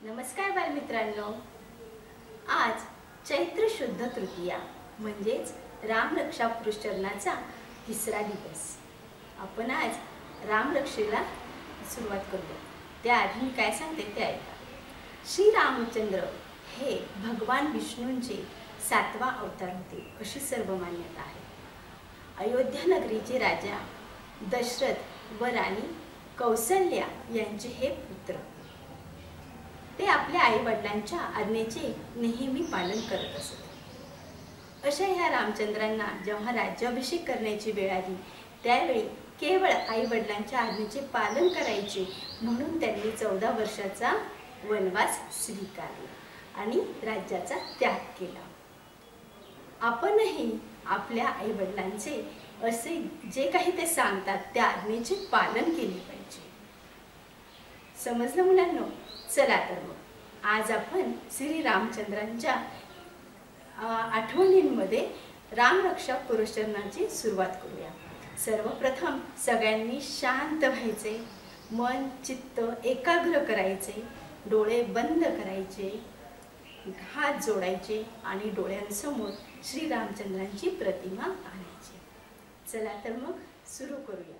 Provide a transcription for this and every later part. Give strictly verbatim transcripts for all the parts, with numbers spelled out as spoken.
नमस्कार बालमित्रांनो, आज चैत्र शुद्ध तृतीया म्हणजेच रामरक्षा पुरुषचरणाचा तिसरा दिवस. आपण आज रामरक्षेला सुरुवात करतो. त्याआधी मी काय सांगते ते ऐका. श्री रामचंद्र हे भगवान विष्णूंचे सातवा अवतार होते अशी सर्व मान्यता आहे. अयोध्या नगरीचे राजा दशरथ व राणी कौसल्या यांचे हे पुत्र. ते आपल्या आई वडिलांच्या आज्ञेचे नेहमी पालन करत असत. अशा ह्या रामचंद्रांना जेव्हा राज्याभिषेक करण्याची वेळ आली त्यावेळी केवळ आई वडिलांच्या आज्ञेचे पालन करायचे म्हणून त्यांनी चौदा वर्षाचा वनवास स्वीकारला आणि राज्याचा त्याग केला. आपणही आपल्या आई वडिलांचे असे जे काही ते सांगतात त्या आज्ञेचे पालन केले पाहिजे. समजलं मुलांनो? चला तर मग आज आपण श्री रामचंद्रांच्या आठवणींमध्ये रामरक्षा पुरुषचरणाची सुरुवात करूया. सर्वप्रथम सगळ्यांनी शांत व्हायचे, मन चित्त एकाग्र करायचे, डोळे बंद करायचे, हात जोडायचे आणि डोळ्यांसमोर श्री रामचंद्रांची प्रतिमा आणायची. चला तर मग सुरू करूया.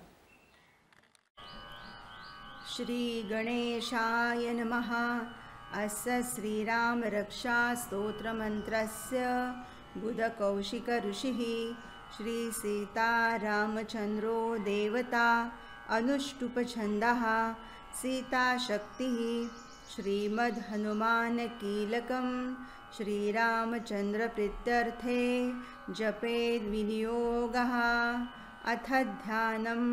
श्री गणेशाय नमः. अस्य श्रीराम रक्षा स्तोत्र मंत्रस्य बुधकौशिक ऋषिः श्री सीता रामचंद्रो देवता अनुष्टुप छन्दः सीता शक्तिः श्रीमद् हनुमान कीलकं श्रीरामचंद्र प्रीत्यर्थे जपेद् विनियोगः. अथ ध्यानं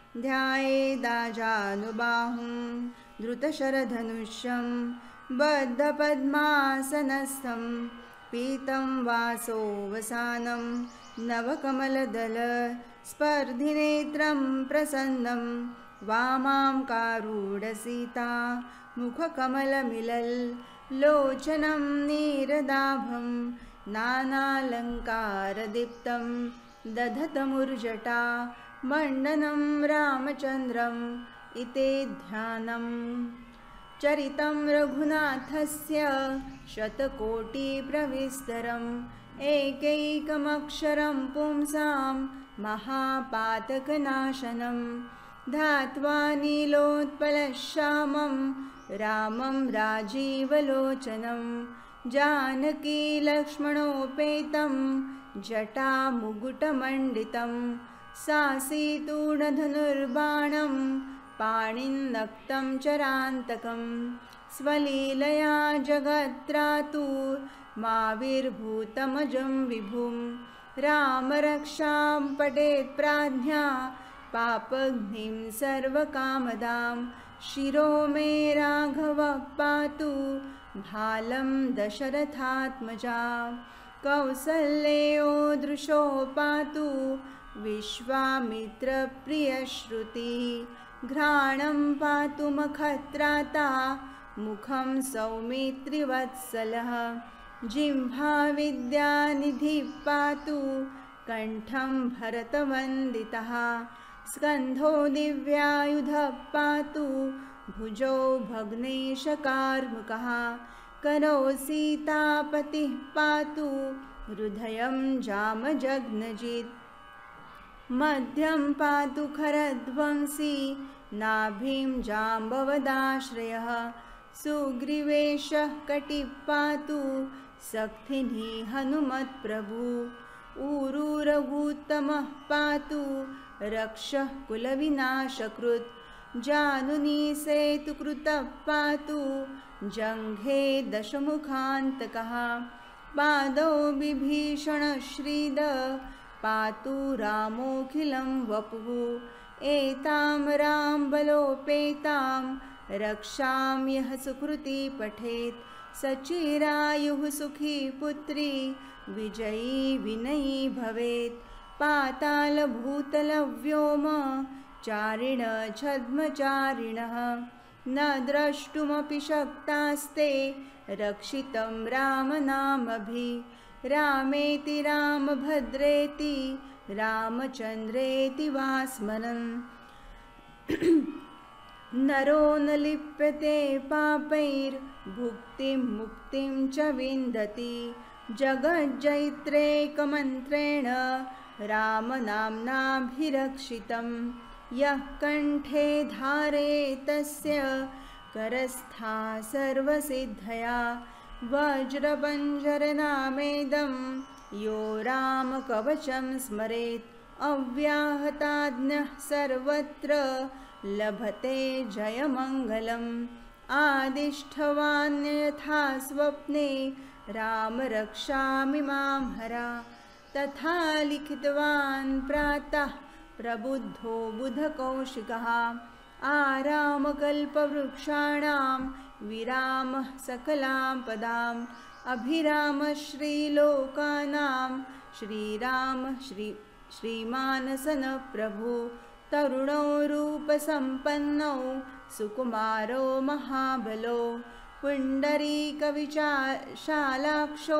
ध्यायेदाजानुबाहुं धृतशरधनुष्यं बद्धपद्मासनस्थं पीतं वासोवसानं नवकमलदल स्पर्धिनेत्रं प्रसन्नं वामां कारूढसीता मुखकमलमिलल् लोचनं नीरदाभं नानालङ्कारदीप्तं दधतमुर्जटा मण्डनं रामचन्द्रम् इते ध्यानम्. चरितं रघुनाथस्य शतकोटिप्रविस्तरम् एकैकमक्षरं पुंसां महापातकनाशनं ध्यात्वा नीलोत्पलश्यामं रामं राजीवलोचनं जानकी लक्ष्मणोपेतं जटामुकुटमण्डितं सासीतूणधनुर्बाणं पाणिन्नक्तं चरान्तकं स्वलीलया जगत्रातुर्माविर्भूतमजं विभुं रामरक्षां पठेत् प्राज्ञा पापघ्निं सर्वकामदां शिरो मे राघवः पातु भालं दशरथात्मजा कौसल्यो दृशो पातु विश्वामित्रप्रियश्रुति घ्राणं पातु मखत्राता मुखं सौमित्रिवत्सलः जिह्वा विद्यानिधिः पातु कंठं भरतवन्दितः स्कन्धो दिव्यायुधः पातु भुजौ भग्नेशकार्मुकः करो सीतापतिः पातु हृदयं जामजग्नजित् मध्यं पातु खरध्वंसी नाभिं जाम्बवदाश्रयः सुग्रीवेशः कटिः पातु सक्थिनी हनुमत्प्रभु ऊरुरघुत्तमः पातु रक्षः कुलविनाशकृत् जानुनी सेतुकृतः पातु जङ्घे दशमुखान्तकः पादौ विभीषणश्रीद पातु रामोऽखिलं वपुः एतां रामबलोपेतां रक्षां यः सुकृती पठेत् सचिरायुः सुखी पुत्री विजयी विनयी भवेत् पातालभूतलव्योम चारिण छद्मचारिणः न द्रष्टुमपि शक्तास्ते रक्षितं रामनामभिः रामेति रामभद्रेति रामचन्द्रेति वा स्मरन् नरो न लिप्यते पापैर्भुक्तिं मुक्तिं च विन्दति जगज्जैत्रेकमन्त्रेण रामनाम्नाभिरक्षितं यः कण्ठे धारयेत् तस्य करस्था सर्वसिद्धया वज्रपञ्जरनामेदं यो रामकवचं स्मरेत् अव्याहताज्ञः सर्वत्र लभते जयमङ्गलम् आदिष्ठवान् यथा स्वप्ने राम रक्षामि मां हरा तथा लिखितवान् प्रातः प्रबुद्धो बुधकौशिकः आरामकल्पवृक्षाणां विरामः सकलां पदाम् अभिराम श्रीलोकानां श्रीराम श्री श्रीमानसनप्रभु तरुणो रूपसम्पन्नो सुकुमारो महाबलो पुण्डरीकविशालाक्षो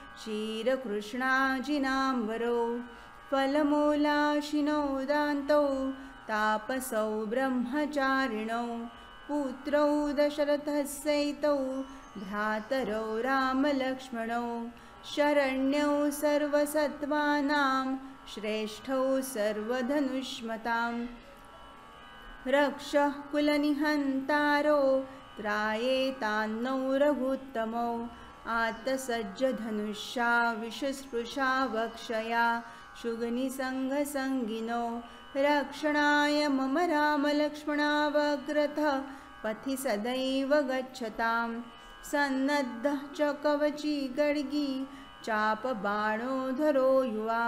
क्षीरकृष्णाजिनाम्बरो फलमूलाशिनो दान्तौ तापसौ ब्रह्मचारिणौ पुत्रौ दशरथस्यैतौ भ्रातरौ रामलक्ष्मणौ शरण्यौ सर्वसत्त्वानां श्रेष्ठौ सर्वधनुष्मतां रक्षः कुलनिहन्तारो त्रायेतान्नौ रघुत्तमौ आत्तसज्जधनुषा विषस्पृशा वक्षया शुगनिसङ्गसङ्गिनो रक्षणाय मम रामलक्ष्मणावग्रतः पथि सदैव गच्छतां सन्नद्धः च कवची गड्गी चापबाणोधरो युवा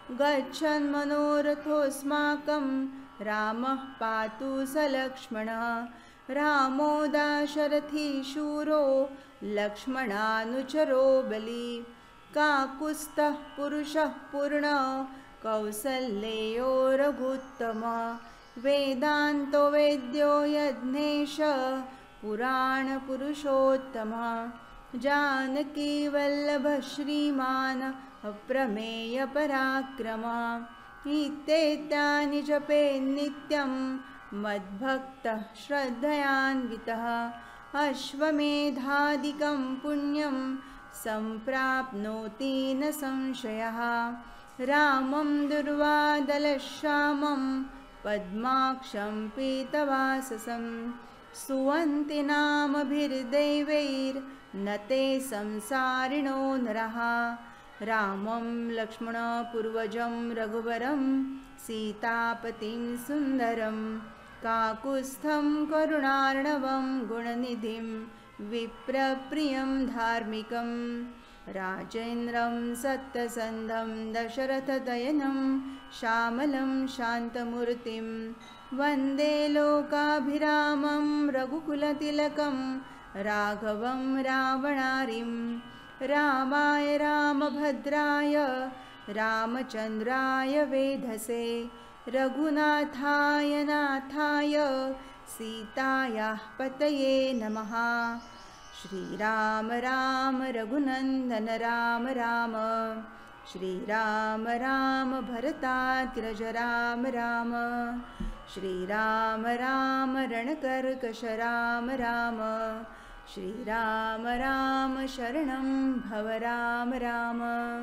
गच्छन्मनोरथोऽस्माकं रामः पातु स लक्ष्मणः रामो दाशरथी शूरो लक्ष्मणानुचरो बली काकुत्स्थः पुरुषः पूर्णः कौसल्येयो रघुत्तमः वेदान्तो वेद्यो यज्ञेश पुराणपुरुषोत्तमः जानकीवल्लभः श्रीमान् अप्रमेयपराक्रमः इत्येतानि जपेन्नित्यं मद्भक्तः श्रद्धयान्वितः अश्वमेधादिकं पुण्यं सम्प्राप्नोति न संशयः रामं दुर्वादलश्यामं पद्माक्षं पीतवाससं सुवन्ति नामभिर्दैवैर्न ते संसारिणो नरः रामं लक्ष्मणपूर्वजं रघुवरं सीतापतिं सुन्दरं काकुत्स्थं करुणार्णवं गुणनिधिं विप्रप्रियं धार्मिकं राजेन्द्रं सत्यसन्धं दशरथदयनं श्यामलं शान्तमूर्तिं वन्दे लोकाभिरामं रघुकुलतिलकं राघवं रावणारिं रामाय रामभद्राय रामचन्द्राय वेधसे रघुनाथाय नाथाय सीतायाः पतये नमः। श्रीराम राम रघुनन्दन राम राम श्रीराम राम भरताग्रज राम राम श्रीराम राम रणकर्कश राम राम श्रीराम राम शरणं भव राम राम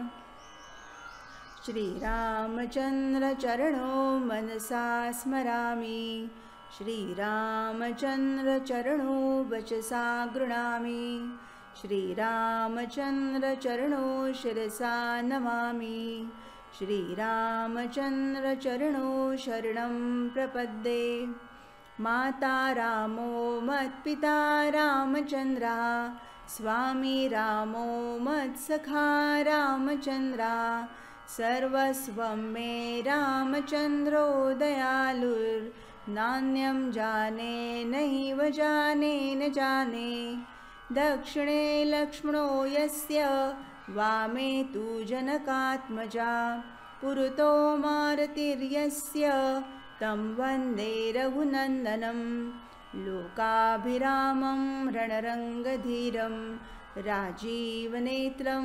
श्रीरामचन्द्र चरणो मनसा स्मरामि श्रीरामचन्द्र चरणो वचसा गृह्णामि श्रीरामचन्द्र चरणो शिरसा नमामि श्रीरामचन्द्र चरणो शरणं प्रपद्ये माता रामो मत्पिता रामचन्द्रः स्वामी रामो मत्सखा रामचन्द्रः सर्वस्वं मे रामचन्द्रो दयालुर्नान्यं जाने नैव जाने न जाने दक्षिणे लक्ष्मणो यस्य वामे तु जनकात्मजा पुरतो मारुतिर्यस्य तं वन्दे रघुनन्दनं लोकाभिरामं रणरङ्गधीरं राजीवनेत्रं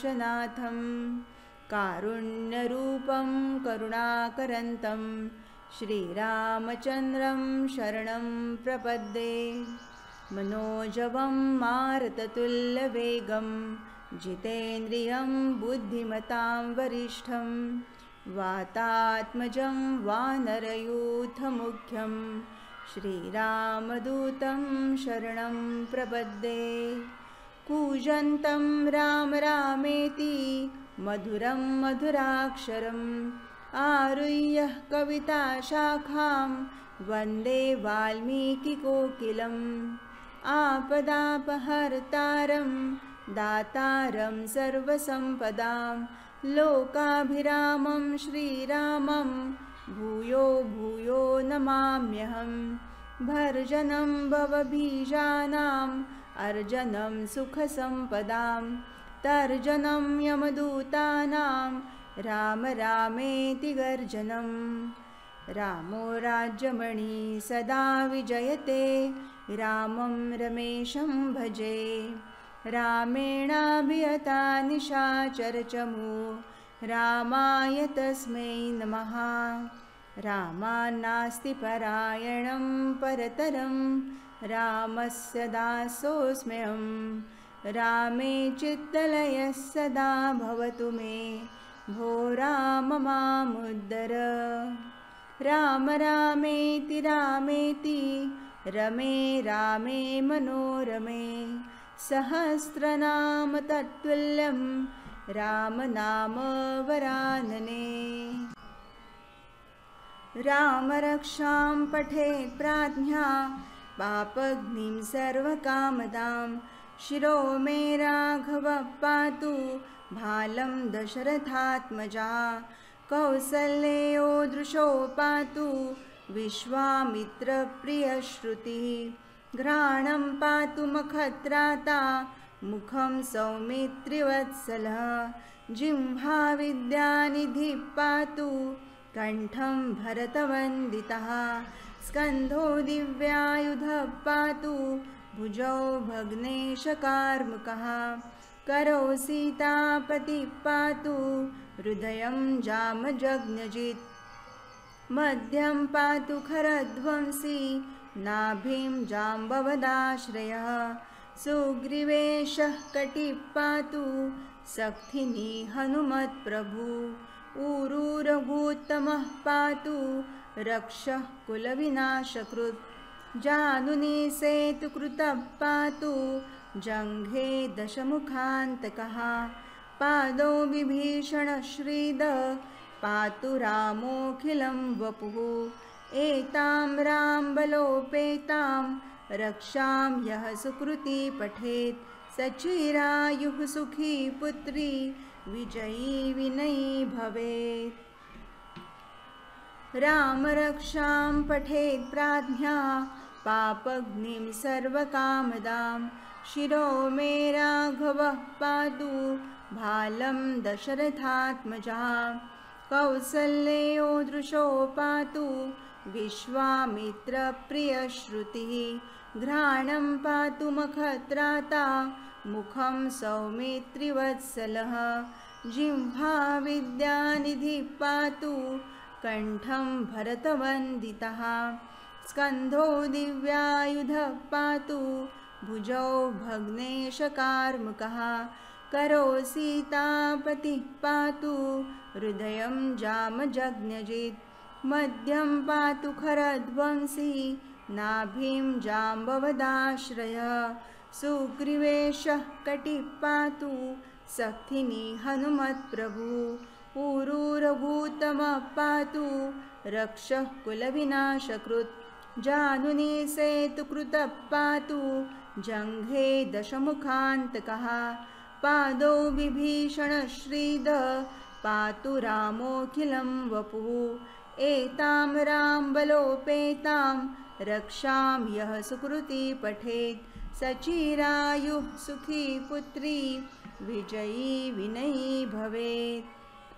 रघुवंशनाथं कारुण्यरूपं करुणाकरन्तं श्रीरामचन्द्रं शरणं प्रपद्ये। मनोजवं मारुततुल्यवेगं जितेन्द्रियं बुद्धिमतां वरिष्ठं वातात्मजं वानरयूथमुख्यं श्रीरामदूतं शरणं प्रपद्ये। कूजन्तं राम रामेति मधुरं मधुराक्षरम् आरुह्य कविताशाखां वन्दे वाल्मीकिकोकिलम्। आपदापहर्तारं दातारं सर्वसम्पदां लोकाभिरामं श्रीरामं भूयो भूयो नमाम्यहं। भर्जनं भवबीजानाम् अर्जनं सुखसम्पदां तर्जनं यमदूतानां राम रामेति गर्जनं। रामो राज्यमणि सदा विजयते रामं रमेशं भजे। रामेणाभिहता निशाचरचमू रामाय तस्मै नमः। रामान्नास्ति परायणं परतरं रामस्य दासोऽस्म्यहं। रामे चित्तलयः सदा भवतु मे भो राम मामुद्धर। राम रामेति रामेति रमे रामे मनोरमे सहस्रनाम तत्तुल्यं राम नाम वरानने। राम रक्षां पठेत् प्राज्ञा पापग्निं सर्वकामदां शिरो मे राघवः पातु भालं दशरथात्मजा। कौसल्यो दृशो पातु विश्वामित्रप्रियश्रुतिः। घ्राणं पातु मखत्राता मुखं सौमित्रिवत्सलः। जिह्वा विद्यानिधिः पातु कण्ठं भरतवन्दितः। स्कन्धो दिव्यायुधः पातु भुजौ भग्नेशकार्मुकः। करौ सीतापतिः पातु हृदयं जामजज्ञजित्। मध्यं पातु खरध्वंसी नाभिं जाम्बवदाश्रयः। सुग्रीवेशः कटिः पातु सक्थिनी हनुमत्प्रभु। ऊरूरभूत्तमः पातु रक्षः कुलविनाशकृत्। जानुनी सेतुकृतः पातु जङ्घे दशमुखान्तकः। पादौ विभीषणः श्रीदः पातु रामोऽखिलं वपुः। एतां रामबलोपेतां रक्षां यः सुकृती पठेत् सचिरायुः सुखी पुत्री विजयी विनयी भवेत्। राम रक्षां पठेत् प्राज्ञा पापग्निं सर्वकामदां शिरो मे राघवः पातु भालं दशरथात्मजा। कौसल्यो दृशो पातु विश्वामित्रप्रियश्रुतिः। घ्राणं पातु मखत्राता मुखं सौमित्रिवत्सलः। जिह्वा विद्यानिधिः पातु कण्ठं भरतवन्दितः। स्कन्धो दिव्यायुधः पातु भुजौ भग्नेशकार्मुकः। करौ सीतापतिः पातु हृदयं जामजज्ञजित्। मध्यं पातु खरध्वंसी नाभिं जाम्बवदाश्रयः। सुग्रीवेशः कटिः पातु सक्थिनी हनुमत्प्रभु। ऊरूरभूत्तमः पातु रक्षः कुलविनाशकृत्। जानुनी सेतुकृतः पातु जङ्घे दशमुखान्तकः। पादौ विभीषणः श्रीदः पातु रामोऽखिलं वपुः। एतां रामबलोपेतां रक्षां यः सुकृती पठेत् सचिरायुः सुखी पुत्री विजयी विनयी भवेत्।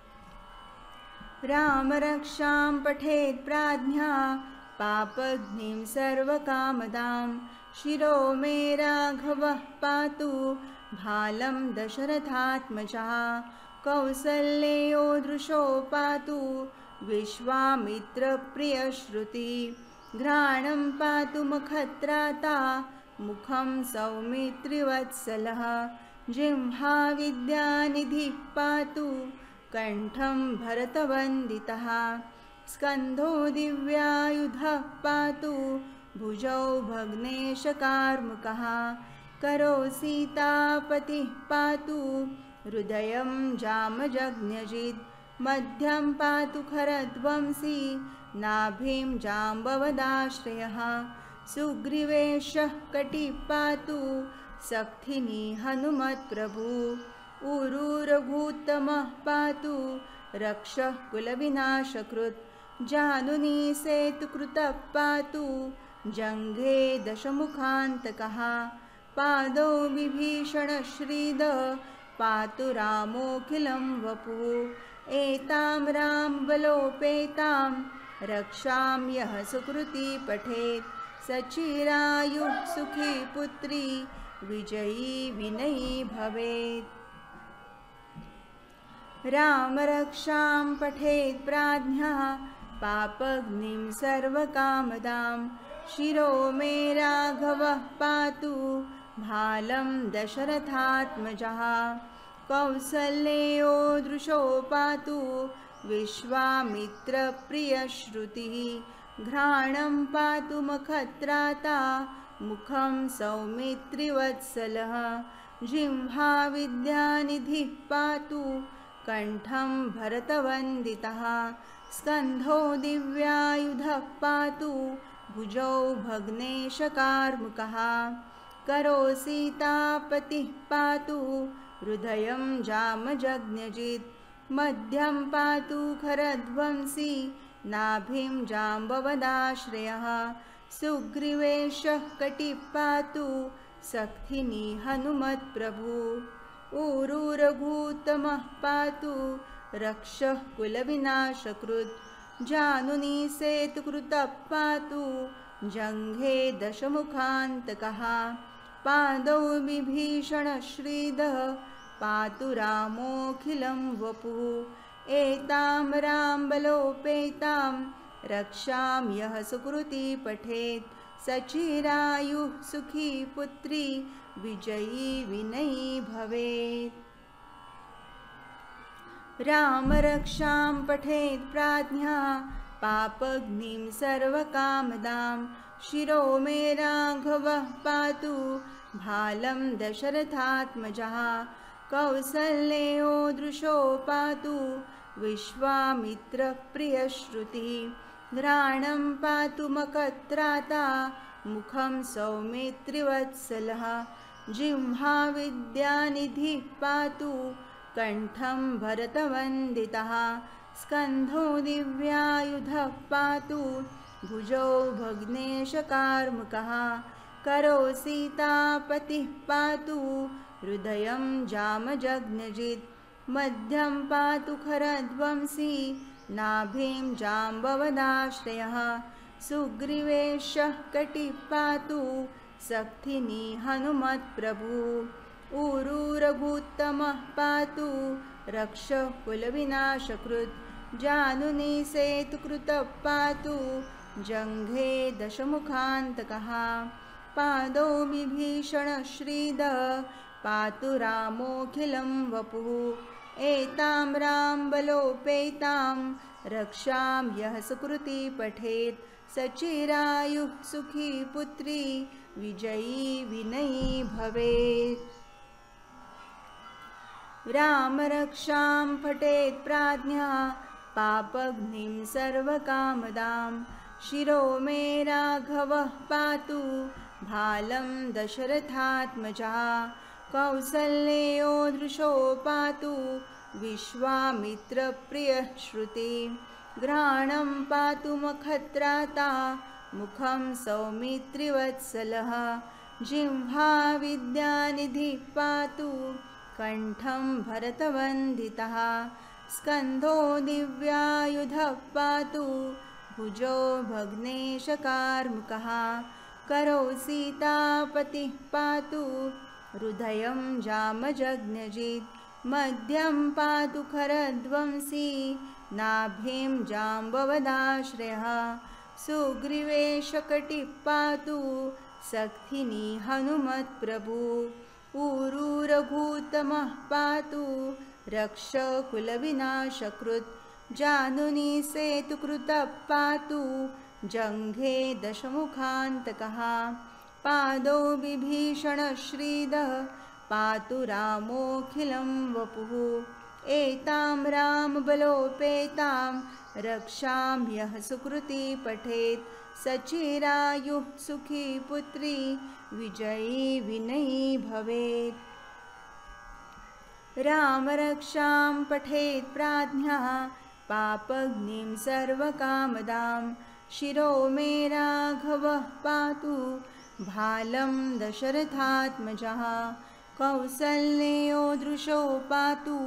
राम रक्षां पठेत् प्राज्ञा पापग्निं सर्वकामदां शिरो मे राघवः पातु भालं दशरथात्मजा। कौसल्यो दृशो पातु विश्वामित्रप्रियश्रुति घ्राणं पातु मुखत्राता मुखं सौमित्रिवत्सलः जिह्वा विद्यानिधिः पातु कंठं भरतवन्दितः स्कन्धो दिव्यायुधः पातु भुजौ भग्नेशकार्मुकः करो सीतापतिः पातु हृदयं जामजज्ञजित् मध्यं पातु खरध्वंसी नाभिं जाम्बवदाश्रयः सुग्रीवेशः कटिः पातु सक्थिनी हनुमत्प्रभु उरुरघुत्तमः पातु रक्षः कुलविनाशकृत् जानुनी सेतुकृतः पातु जङ्घे दशमुखान्तकः पादौ विभीषणश्रीद पातु रामोऽखिलं वपुः एतां रामबलोपेतां रक्षां यः सुकृती पठेत् सचिरायुः सुखी पुत्री विजयी विनयी भवेत्। रामरक्षां पठेत् प्राज्ञः पापग्निं सर्वकामदां शिरो मे राघवः पातु भालं दशरथात्मजः कौसल्यो दृशो पातु विश्वामित्रप्रियश्रुतिः घ्राणं पातु मुखत्राता मुखं सौमित्रिवत्सलः जिह्वा विद्यानिधिः पातु कंठं भरतवन्दितः स्कन्धो दिव्यायुधः पातु भुजौ भग्नेशकार्मुकः करो सीतापतिः पातु हृदयं जामजज्ञजित् मध्यं पातु खरध्वंसी नाभिं जाम्बवदाश्रयः सुग्रीवेशः कटिः पातु सक्थिनी हनुमत्प्रभु ऊरुरघुत्तमः पातु रक्षः कुलविनाशकृत् जानुनी सेतुकृतः पातु जङ्घे दशमुखान्तकः पादौ विभीषणश्रीदः पातु रामोऽखिलं वपुः एतां रामबलोपेतां रक्षां यः सुकृती पठेत् सचिरायुः सुखी पुत्री विजयी विनयी भवेत्। रामरक्षां पठेत् प्राज्ञः पापग्निं सर्वकामदां शिरो मे राघवः पातु भालं दशरथात्मजः कौसल्यो दृशो पातु विश्वामित्रप्रियश्रुतिः घ्राणं पातु मुखत्राता मुखं सौमित्रिवत्सलः जिह्वा विद्यानिधिः पातु कंठं भरतवन्दितः स्कन्धो दिव्यायुधः पातु भुजौ भग्नेशकार्मुकः करो सीतापतिः पातु हृदयं जामजज्ञजित् मध्यं पातु खरध्वंसी नाभिं जाम्बवदाश्रयः सुग्रीवेशः कटिः पातु सक्थिनी हनुमत्प्रभु ऊरुरघुत्तमः पातु रक्षः कुलविनाशकृत् जानुनी सेतुकृतः पातु जङ्घे दशमुखान्तकः पादौ विभीषणश्रीदः पातु रामोऽखिलं वपुः एतां रामबलोपेतां रक्षां यः सुकृती पठेत् सचिरायुः सुखी पुत्री विजयी विनयी भवेत्। रामरक्षां पठेत् प्राज्ञः पापग्निं सर्वकामदां शिरो मे राघवः पातु भालं दशरथात्मजः कौसल्यो दृशो पातु विश्वामित्रप्रियश्रुतिः घ्राणं पातु मुखत्राता मुखं सौमित्रिवत्सलः जिह्वा विद्यानिधिः पातु कंठं भरतवन्दितः स्कन्धो दिव्यायुधः पातु भुजौ भग्नेशकार्मुकः करो सीतापतिः पातु हृदयं जामजज्ञजित् मध्यं पातु खरध्वंसी नाभिं जाम्बवदाश्रयः सुग्रीवेशकटिः पातु सक्थिनी हनुमत्प्रभु ऊरुरघुत्तमः पातु रक्षकुलविनाशकृत् जानुनी सेतुकृतः पातु जङ्घे दशमुखान्तकः पादौ विभीषणश्रीदः पातु रामोऽखिलं वपुः एतां रामबलोपेतां रक्षाम्यः सुकृती पठेत् सचिरायुः सुखी पुत्री विजयी विनयी भवेत्। रामरक्षां पठेत् प्राज्ञः पापग्निं सर्वकामदां शिरो मे राघवः पातु भालं दशरथात्मजः कौसल्यो दृशो पातु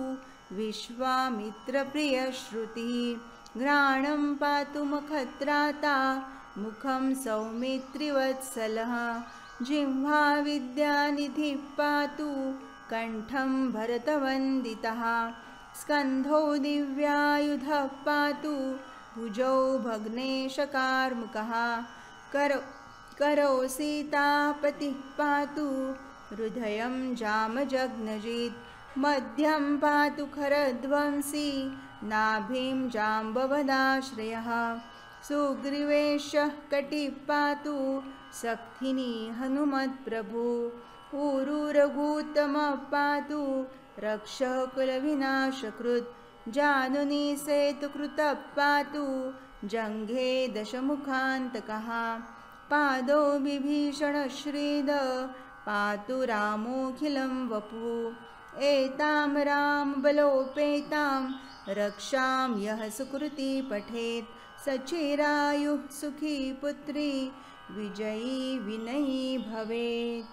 विश्वामित्रप्रियश्रुतिः घ्राणं पातु मखत्राता मुखं सौमित्रिवत्सलः जिह्वा विद्यानिधिः पातु कण्ठं भरतवन्दितः स्कन्धौ दिव्यायुधः पातु भुजौ भग्नेशकार्मुकः करो करौ सीतापतिः पातु हृदयं जामजग्नजित् मध्यं पातु खरध्वंसी नाभिं जाम्बवदाश्रयः सुग्रीवेशः कटिः पातु सक्थिनी हनुमत्प्रभु ऊरुरघुत्तमः पातु रक्षः कुलविनाशकृत् जानुनी सेतुकृतः पातु जङ्घे दशमुखान्तकः पादौ विभीषणश्रीदः पातु रामोऽखिलं वपुः एतां रामबलोपेतां रक्षां यः सुकृती पठेत् सचिरायुः सुखी पुत्री विजयी विनयी भवेत्।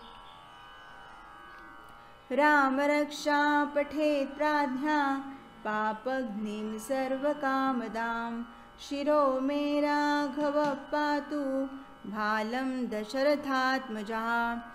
रामरक्षा पठेत् प्राज्ञा पापग्निं सर्वकामदां शिरो मे राघवः पातु भालं दशरथात्मजः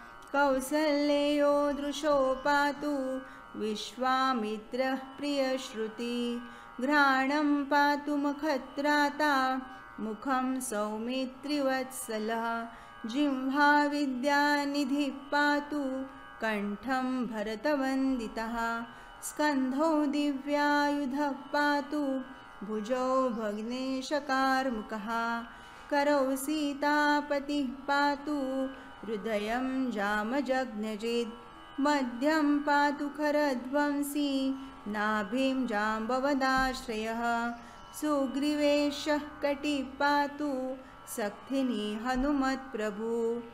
कौसल्यो दृशो पातु विश्वामित्रः प्रियश्रुतिः घ्राणं पातु मखत्राता मुखं सौमित्रिवत्सलः जिह्वा विद्यानिधिः पातु कण्ठं भरतवन्दितः स्कन्धौ दिव्यायुधः पातु भुजौ भग्नेशकार्मुकः करौ सीतापतिः पातु हृदयं जामजग्नजित् मध्यं पातु खरध्वंसी नाभिं जाम्बवदाश्रयः सुग्रीवेशः कटिः पातु सक्थिनी हनुमत्प्रभु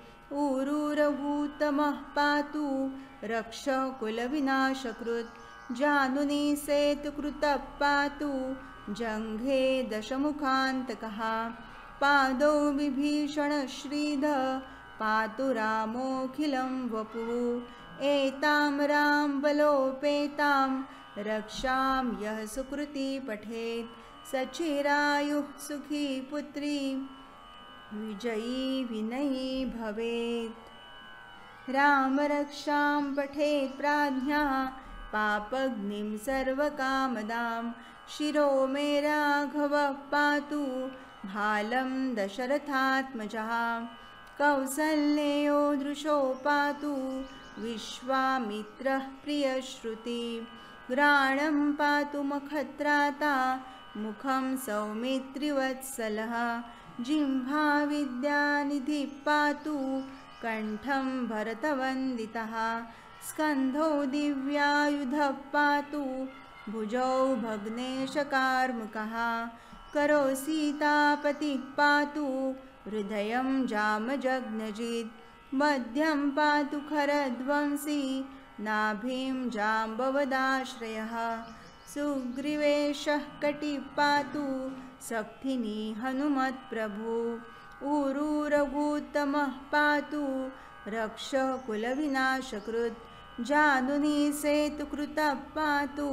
ऊरुरघुत्तमः पातु रक्षः कुलविनाशकृत् जानुनी सेतुकृतः पातु जङ्घे दशमुखान्तकः पादौ विभीषणश्रीदः पातु रामोऽखिलं वपुः एतां रामबलोपेतां रक्षां यः सुकृती पठेत् सचिरायुः सुखी पुत्री विजयी विनयी भवेत्। रामरक्षां पठेत् प्राज्ञा पापग्निं सर्वकामदां शिरो मे राघवः पातु भालं दशरथात्मजः कौसल्यो दृशो पातु विश्वामित्रः प्रियश्रुतिः घ्राणं पातु मखत्राता मुखं सौमित्रिवत्सलः जिह्वा विद्यानिधिः पातु कण्ठं भरतवन्दितः स्कन्धौ दिव्यायुधः पातु भुजौ भग्नेशकार्मुकः करौ सीतापतिः पातु हृदयं जामजग्नजित् मध्यं पातु खरध्वंसी नाभिं जाम्बवदाश्रयः सुग्रीवेशः कटिः पातु सक्थिनी हनुमत्प्रभु ऊरुरघुत्तमः पातु रक्षः कुलविनाशकृत् जानुनी सेतुकृतः पातु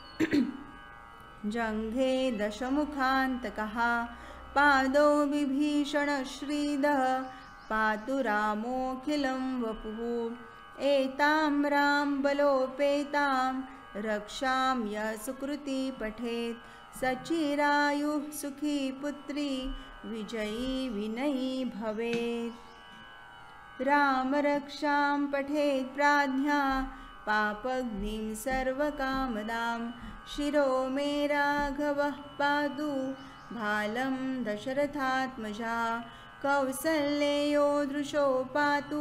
जङ्घे दशमुखान्तकः पादौ विभीषणश्रीदः पातु रामोऽखिलं वपुः एतां रामबलोपेतां रक्षां यः सुकृती पठेत् सचिरायुः सुखी पुत्री विजयी विनयी भवेत्। रामरक्षां पठेत् प्राज्ञा पापग्निं सर्वकामदां शिरो मे राघवः पातु भालं दशरथात्मजा कौसल्येयो दृशो पातु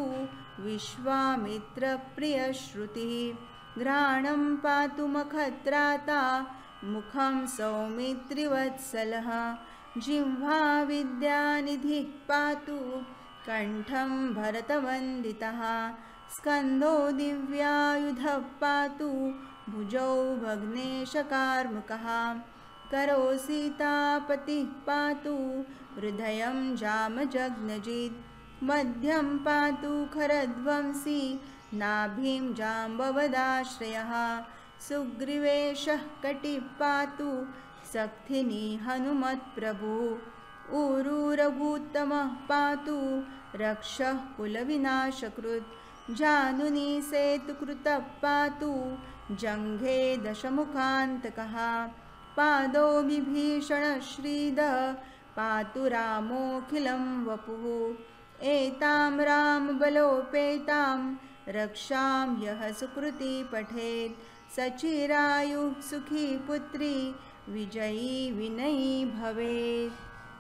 विश्वामित्रप्रियश्रुतिः घ्राणं पातु मखत्राता मुखं सौमित्रिवत्सलः जिह्वा विद्यानिधिः पातु कंठं भरतवन्दितः स्कन्धो दिव्यायुधः पातु भुजौ भग्नेशकार्मुकः करो सीतापतिः पातु हृदयं जामजग्नजित् मध्यं पातु खरध्वंसी नाभिं जाम्बवदाश्रयः सुग्रीवेशः कटिः पातु सक्थिनी हनुमत्प्रभु ऊरूरभूत्तमः पातु रक्षः कुलविनाशकृत् जानुनी सेतुकृतः पातु जङ्घे दशमुखान्तकः पादो विभीषणः श्रीदः पातु रामोऽखिलं वपुः एतां रामबलोपेतां रक्षां यः सुकृती पठेत् सचिरायुः सुखी पुत्री विजयी विनयी भवेत्।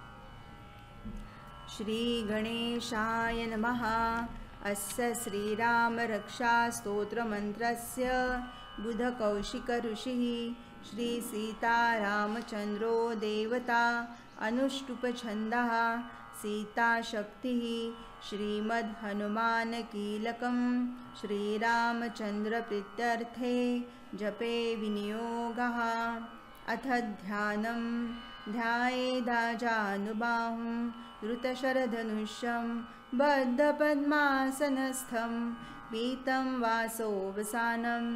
श्री गणेशाय नमः। अस्य श्रीरामरक्षास्तोत्रमन्त्रस्य बुधकौशिकऋषिः श्री सीतारामचन्द्रो देवता अनुष्टुप्छन्दः सीताशक्तिः श्रीमद्हनुमानकीलकं श्रीरामचन्द्रप्रीत्यर्थे जपे विनियोगः। अथ ध्यानं ध्यायेदाजानुबाहुं धृतशरधनुष्यं बद्धपद्मासनस्थं पीतं वासोऽवसानं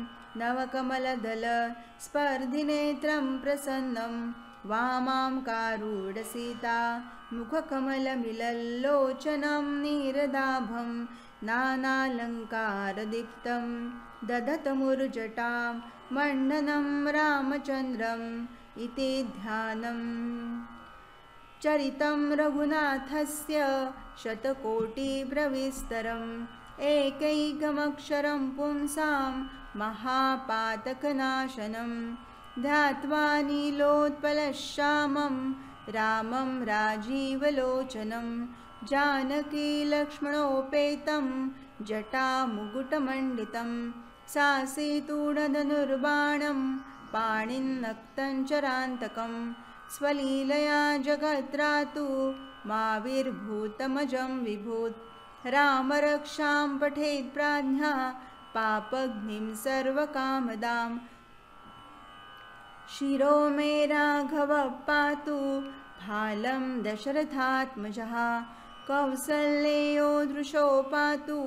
नवकमलदलस्पर्धिनेत्रं प्रसन्नं वामां कारूढसीता मुखकमलमिलल्लोचनं नीरदाभं नानालङ्कारदीप्तं दधतमुर्जटां मण्डनं रामचन्द्रम् इति ध्यानम्। चरितं रघुनाथस्य शतकोटिप्रविस्तरम् एकैकमक्षरं पुंसां महापातकनाशनं ध्यात्वा नीलोत्पलश्यामं रामं राजीवलोचनं जानकीलक्ष्मणोपेतं जटामुकुटमण्डितं सासीतूढधनुर्बाणं पाणिन्नक्तञ्चरान्तकं स्वलीलया जगत्रातु माविर्भूतमजं विभूत् रामरक्षां पठेत् प्राज्ञा पापग्निं सर्वकामदां शिरो मे राघवः पातु भालं दशरथात्मजः कौसल्येयो दृशो पातु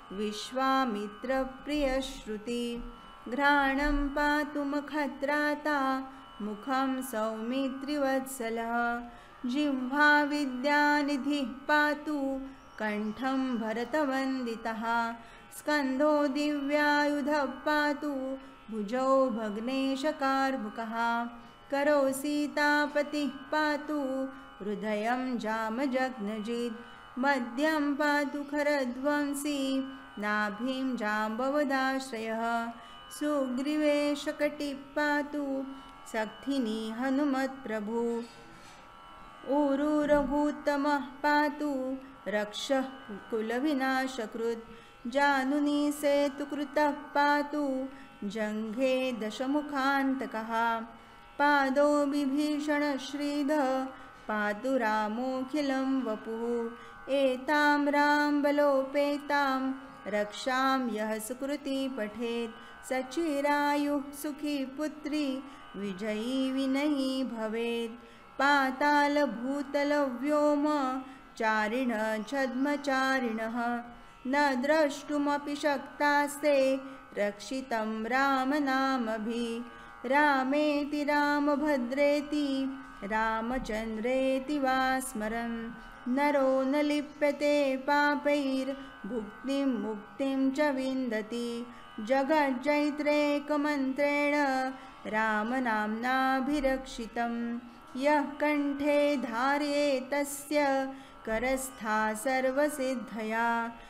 विश्वामित्रप्रियश्रुतिः घ्राणं पातु मखत्राता मुखं सौमित्रिवत्सलः जिह्वा विद्यानिधिः पातु कंठं भरतवन्दितः स्कन्धो दिव्यायुधः पातु भुजौ भग्नेशकार्मुकः करो सीतापतिः पातु हृदयं जामजग्नजित् मध्यं पातु खरध्वंसी नाभिं जाम्बवदाश्रयः सुग्रीवेशकटिः पातु सक्थिनी हनुमत्प्रभु ऊरूरभूत्तमः पातु रक्षः कुलविनाशकृत् जानुनी सेतुकृतः पातु जङ्घे दशमुखान्तकः पादो विभीषणश्रीदः पातु रामोऽखिलं वपुः एतां रामबलोपेतां रक्षां यः सुकृती पठेत् सचिरायुः सुखी पुत्री विजयी विनयी भवेत्। पातालभूतलव्योम चारिणः छद्मचारिणः न द्रष्टुमपि शक्तास्ते रक्षितं रामनामभिः रामेति रामभद्रेति रामचन्द्रेति वा स्मरन् नरो न लिप्यते पापैर्भुक्तिं मुक्तिं च विन्दति। जगज्जैत्रेकमन्त्रेण रामनाम्नाभिरक्षितं यः कण्ठे धारयेत् तस्य करस्था सर्वसिद्धया।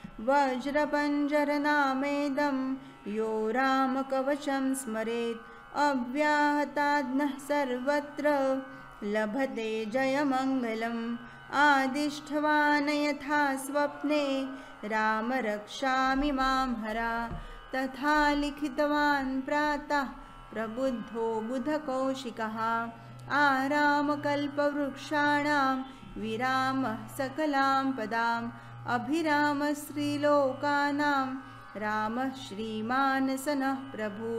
वज्रपञ्जरनामेदं यो रामकवचं स्मरेत् अव्याहताद्नः सर्वत्र लभते जयमङ्गलम्। आदिष्ठवान् यथा स्वप्ने राम रक्षामि मां हरा तथा लिखितवान् प्रातः प्रबुद्धो बुधकौशिकः। आरामकल्पवृक्षाणां विरामः सकलां पदाम् अभिरामः श्रीलोकानां रामः श्रीमानसनः प्रभु।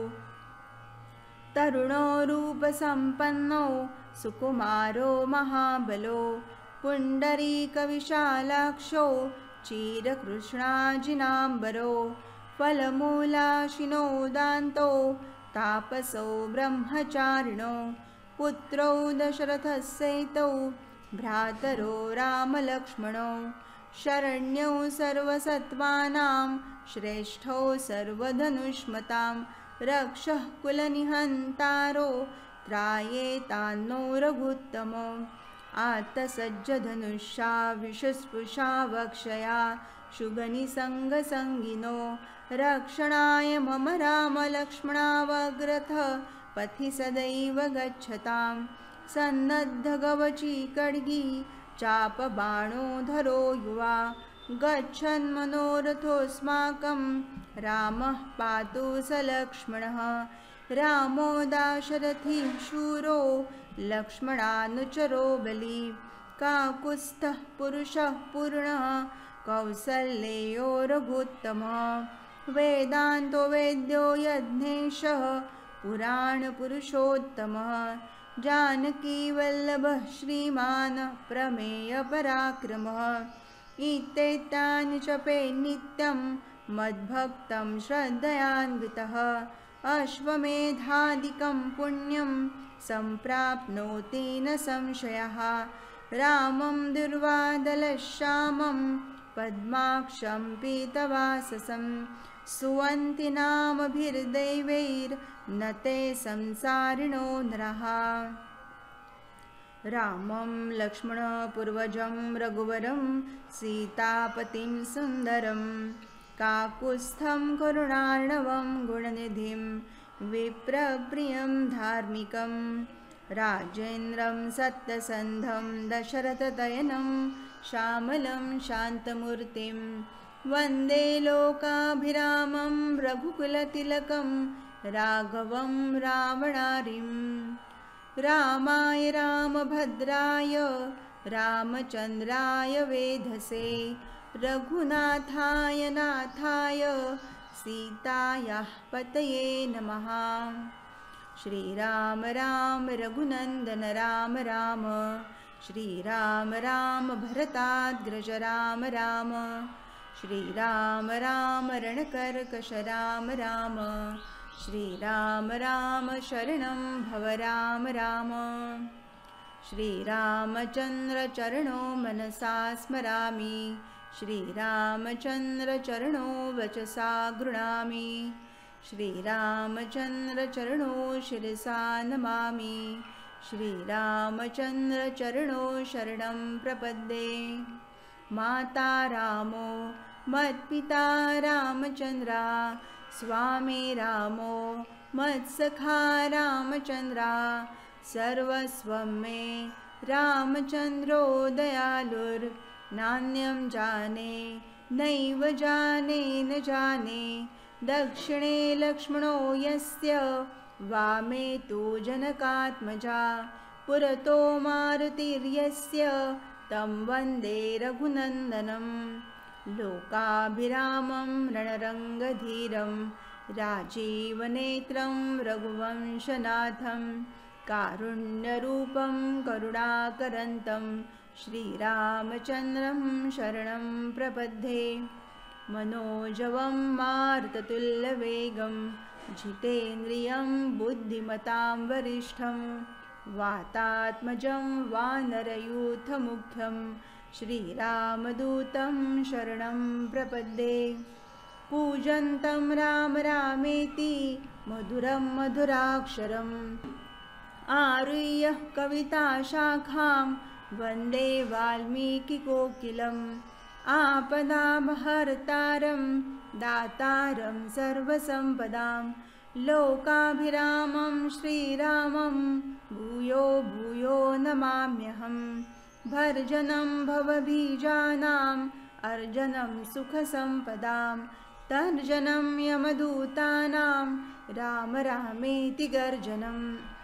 तरुणो रूपसम्पन्नो सुकुमारो महाबलो पुण्डरीकविशालाक्षो चिरकृष्णाजिनाम्बरो फलमूलाशिनो दान्तो तापसो ब्रह्मचारिणो पुत्रौ दशरथस्यैतौ भ्रातरो रामलक्ष्मणौ शरण्यौ सर्वसत्त्वानां श्रेष्ठौ सर्वधनुष्मतां रक्षः कुलनिहन्तारो त्रायेतान्नो रघुत्तमो। आत्तसज्जधनुषा विषस्पृशा वक्षया शुगनिसङ्गसङ्गिनो रक्षणाय मम रामलक्ष्मणावग्रथ पथि सदैव गच्छतां। सन्नद्धगवची खड्गी चापबाणोधरो युवा गच्छन्मनोरथोऽस्माकं रामः पातु स लक्ष्मणः। रामो दाशरथी शूरो लक्ष्मणानुचरो बली काकुत्स्थः पुरुषः पूर्णः कौसल्येयो रघुत्तमः। वेदान्तो वेद्यो यज्ञेशः पुराणपुरुषोत्तमः जानकीवल्लभः श्रीमान् प्रमेयपराक्रमः। इत्येतानि जपे नित्यं मद्भक्तं श्रद्धयान्वितः अश्वमेधादिकं पुण्यं सम्प्राप्नोति न संशयः। रामं दुर्वादलश्यामं पद्माक्षं पीतवाससं सुवन्तिनामभिर्दैवैर्नते संसारिणो नरः। रामं लक्ष्मणपूर्वजं रघुवरं सीतापतिं सुन्दरं काकुत्स्थं करुणार्णवं गुणनिधिं विप्रप्रियं धार्मिकं राजेन्द्रं सत्यसन्धं दशरथतनयं श्यामलं शान्तमूर्तिं वन्दे लोकाभिरामं रघुकुलतिलकं राघवं रावणारिं। रामाय रामभद्राय रामचन्द्राय वेधसे रघुनाथाय नाथाय सीतायाः पतये नमः। श्रीराम राम रघुनन्दन राम राम श्रीराम राम भरताग्रज राम राम श्रीराम राम रणकर्कश राम राम श्रीराम राम शरणं भव राम राम। श्रीरामचन्द्रचरणो मनसा स्मरामि श्रीरामचन्द्रचरणो वचसा गृह्णामि श्रीरामचन्द्रचरणो शिरसा नमामि श्रीरामचन्द्रचरणो शरणं प्रपद्ये। माता रामो मत्पिता रामचन्द्रा स्वामी रामो मत्सखा रामचन्द्रा सर्वस्वं मे रामचन्द्रो दयालुर्नान्यं जाने नैव जाने न जाने दक्षिणे लक्ष्मणो यस्य वामे तु जनकात्मजा पुरतो मारुतिर्यस्य तं वन्दे रघुनन्दनं। लोकाभिरामं रणरङ्गधीरं राजीवनेत्रं रघुवंशनाथं कारुण्यरूपं करुणाकरन्तं श्रीरामचन्द्रं शरणं प्रपद्ये। मनोजवं मारुततुल्यवेगं जितेन्द्रियं बुद्धिमतां वरिष्ठं वातात्मजं वानरयूथमुख्यं श्रीरामदूतं शरणं प्रपद्ये। कूजन्तं राम रामेति मधुरं मधुराक्षरम् आरुह्य कविताशाखां वन्दे वाल्मीकिकोकिलम्। आपदामहर्तारं दातारं सर्वसम्पदां लोकाभिरामं श्रीरामं भूयो भूयो नमाम्यहम्। भर्जनं भवबीजानाम् अर्जनं सुखसम्पदां तर्जनं यमदूतानां राम रामेति गर्जनम्।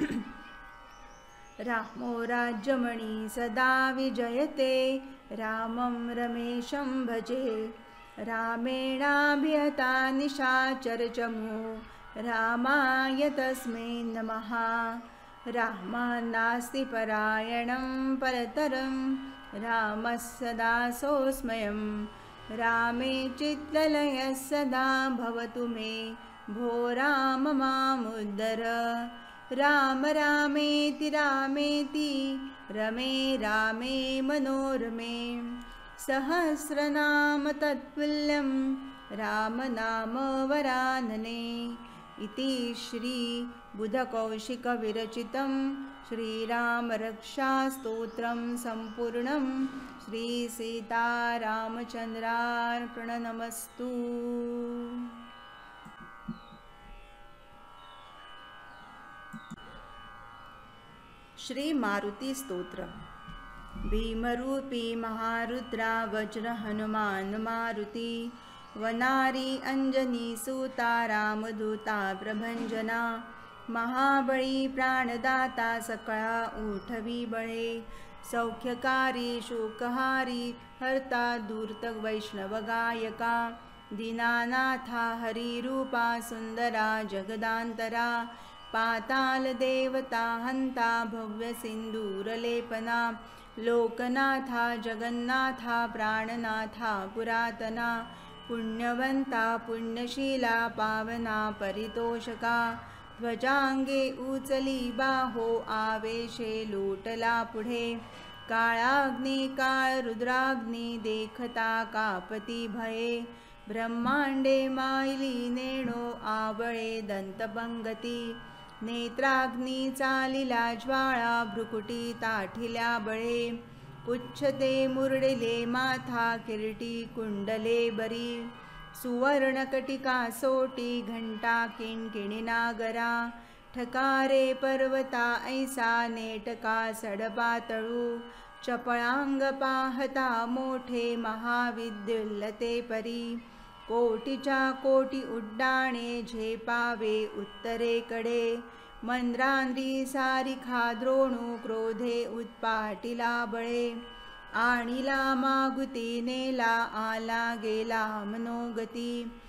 रामो राज्यमणि सदा विजयते रामं रमेशं भजे। रामेणाभिहता निशाचरचमो रामाय तस्मै नमः। रामान्नास्ति परायणं परतरं रामः सदा सोऽस्म्यहं। रामे चित्तलयः सदा भवतु मे भो राम मामुद्धर। राम रामेति रामेति रमे रामे मनोरमे। सहस्रनाम तत्तुल्यं रामनाम वरानने। इति श्री बुधकौशिकविरचितं श्रीरामरक्षास्तोत्रं सम्पूर्णं। श्री सीतारामचन्द्रार्पणमस्तु। श्री मारुति स्तोत्र। भीमरूपी महारुद्रा वज्र हनुमान मारुति वनारी अंजनी सूता रामदूता प्रभंजना। महाबळी प्राणदाता सकळा उठवी बळे। सौख्यकारी शोकहारी हर्ता दूर्त वैष्णव गायका। दीनानाथा हरिरूपा सुंदरा जगदांतरा। पाताल देवता हंता भव्य सिंदूरलेपना। लोकनाथा जगन्नाथा प्राणनाथा पुरातना। पुण्यवंता पुण्यशीला पावना परितोषका। ध्वजांगे उचली बाहो आवेशे लोटला पुढे। काळाग्नी काळ रुद्राग्नी देखता कापती भये। ब्रह्मांडे मायली नेणो आवळे दंतपंगती। नेत्राग्नी चालिला ज्वाळा भ्रुकुटी ताठिल्या बळे। पुच्छते मुरडिले माथा किरीटी कुंडले बरी। सुवर्णकटिका सोटी घंटा किणकिणी नागरा। ठकारे पर्वता ऐसा नेटका सडपातळू। चपळांग पाहता मोठे महाविद्युल्लते परी। कोटीच्या कोटी उड्डाणे झेपावे उत्तरेकडे। मंद्रांद्री सारिखा द्रोणू क्रोधे उत्पाटिला बळे। आणिला मागुती नेला आला गेला मनोगती।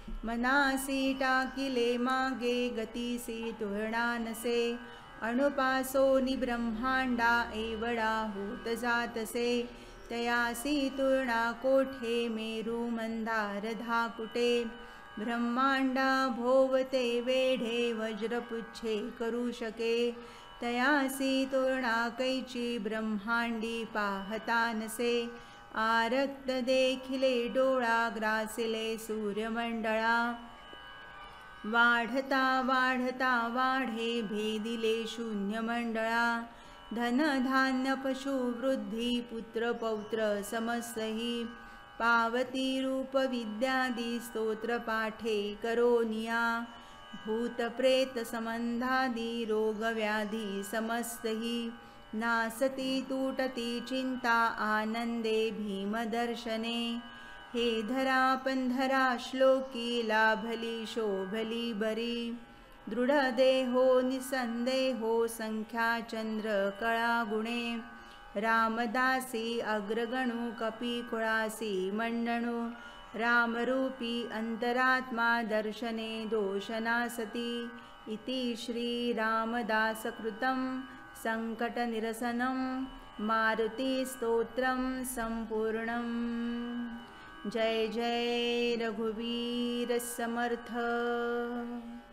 मनासी टाकिले मागे गतीसी तुळणा नसे। अणुपासोनी ब्रह्मांडा एवढा होत जातसे। तयासी तुळणा कोठे मेरू मंदार धाकुटे। ब्रह्मांडा भोवते वेढे वज्रपुच्छे करू शके। तयासी तुळणा कैची ब्रह्मांडी पाहता नसे। आरक्त देखिले डोळा ग्रासिले सूर्यमंडळा। वाढता वाढता वाढे भेदिले शून्यमंडळा। धन धान्य पशु वृद्धी पुत्र पौत्र समस्तही। पावती रूप विद्यादी स्तोत्र पाठे करोनिया। भूत प्रेत संबंधादी रोग व्याधी समस्तही। नासती तुटती चिंता आनंदे भीमदर्शने। हे धरा पंधरा श्लोकी लाभली शोभली बरी। दृढ देहो निसंदेहो संख्या चंद्र कळा गुणे। रामदासी अग्रगणू कपी कुळासी मंडणू। रामरूपी अंतरात्मा दर्शने दोषनासती। इति श्री रामदासकृतं संकटनिरसनं मारुति स्तोत्रं संपूर्णं। जय जय रघुवीर समर्थ।